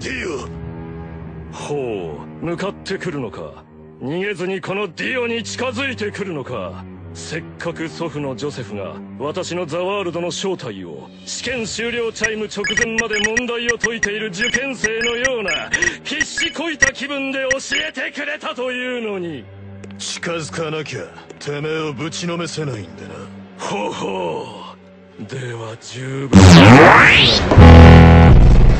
ディオ。 ほう、向かってくるのか。逃げずにこのディオに近づいてくるのか。せっかく祖父のジョセフが私のザワールドの正体を試験終了チャイム直前まで問題を解いている受験生のような必死こいた気分で教えてくれたというのに。 近づかなきゃてめえをぶちのめせないんでな。 ほほう、では十分